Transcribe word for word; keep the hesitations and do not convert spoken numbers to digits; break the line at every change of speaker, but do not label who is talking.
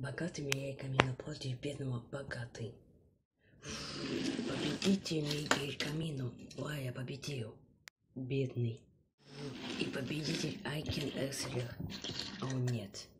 Богатый меняет камин против бедного богатый. Победите Мигель Камину. Ой, я победил. Бедный. И победитель Айкен Экселер. А он нет.